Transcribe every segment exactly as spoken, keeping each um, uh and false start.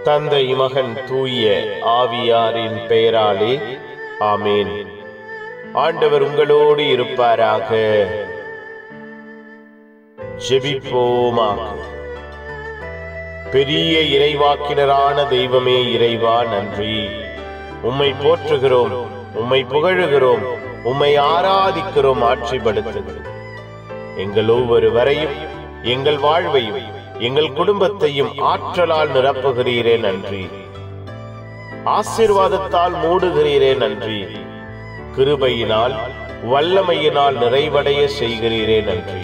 தந்தை, மகன், தூய ஆவியாரின் பெயராலே ஆமேன். ஆண்டவர் உங்களோடு இருப்பாராக. ஜெபிப்போமாக. பெரிய இறைவாக்கினரான தெய்வமே இறைவா, நன்றி. உம்மை போற்றுகிறோம், உம்மை புகழுகிறோம், உம்மை ஆராதிக்கிறோம், ஆட்சிப்படுத்துகிறோம். எங்கள் ஒவ்வொருவரையும், எங்கள் வாழ்வையும், எங்கள் குடும்பத்தையும் ஆற்றலால் நிரப்புகிறீரே, நன்றி. ஆசீர்வாதத்தால் மூடுகிறீரே, நன்றி. கிருபையினால், வல்லமையினால் நிறைவடைய செய்கிறீரே, நன்றி.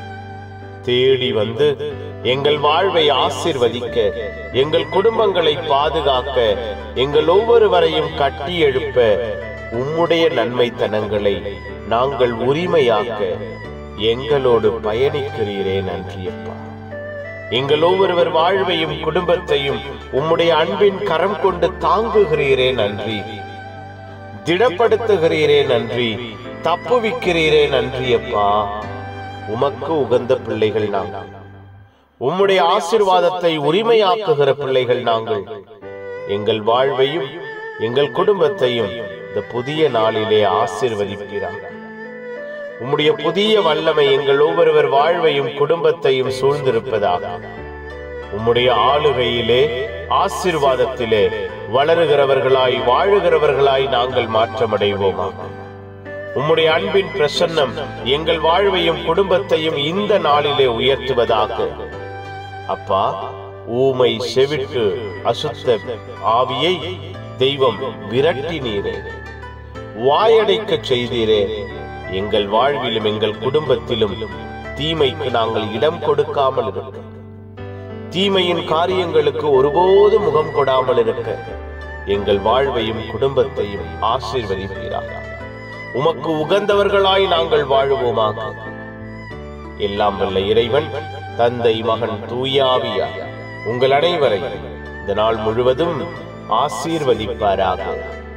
தேடி வந்து எங்கள் வாழ்வை ஆசீர்வதிக்க, எங்கள் குடும்பங்களை பாதுகாக்க, எங்கள் ஒவ்வொருவரையும் கட்டி எழுப்ப உம்முடைய நன்மைத்தனங்களை நாங்கள் உரிமையாக்க எங்களோடு பயணிக்கிறீரே, நன்றியப்பா. எங்கள் ஒவ்வொருவர் வாழ்வையும் குடும்பத்தையும் உம்முடைய அன்பின் கரம் கொண்டு தாங்குகிறீரே, நன்றி. திடப்படுத்துகிறீரே, நன்றி. தப்புவிக்கிறீரே, நன்றியப்பா. உமக்கு உகந்த பிள்ளைகள் நாங்கள், உம்முடைய ஆசீர்வாதத்தை உரிமையாக்குகிற பிள்ளைகள் நாங்கள். எங்கள் வாழ்வையும் எங்கள் குடும்பத்தையும் இந்த புதிய நாளிலே ஆசீர்வதிப்பீராக. உம்முடைய புதிய வல்லமை எங்கள் ஒவ்வொருவர் வாழ்வையும் குடும்பத்தையும் சூழ்ந்திருப்பதாக. உம்முடைய ஆளுகையிலே, ஆசீர்வாதத்திலே வளருகிறவர்களாய் வாழுகிறவர்களாய் நாங்கள் மாற்றமடைவோமாக. உம்முடைய அன்பின் பிரசன்னம் எங்கள் வாழ்வையும் குடும்பத்தையும் இந்த நாளிலே உயர்த்துவதாக. அப்பா, ஊமை செவிட்டு அசுத்த ஆவியை தெய்வம் விரட்டினீரே, வாயடைக்க செய்தீரே. எங்கள் வாழ்விலும் எங்கள் குடும்பத்திலும் தீமைக்கு நாங்கள் இடம் கொடுக்காமல் இருக்க, தீமையின் காரியங்களுக்கு ஒருபோது முகம் கொடாமல் இருக்க எங்கள் வாழ்வையும் குடும்பத்தையும் ஆசீர்வதிப்பீராக. உமக்கு உகந்தவர்களாய் நாங்கள் வாழுவோமாக. எல்லாம் வல்ல இறைவன், தந்தை, மகன், தூய ஆவியார் உங்கள் அனைவரையும் இந்த நாள் முழுவதும் ஆசீர்வதிப்பாராக.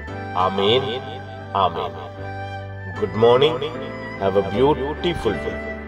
ஆமேன், ஆமேன். Good morning. Have a beautiful day.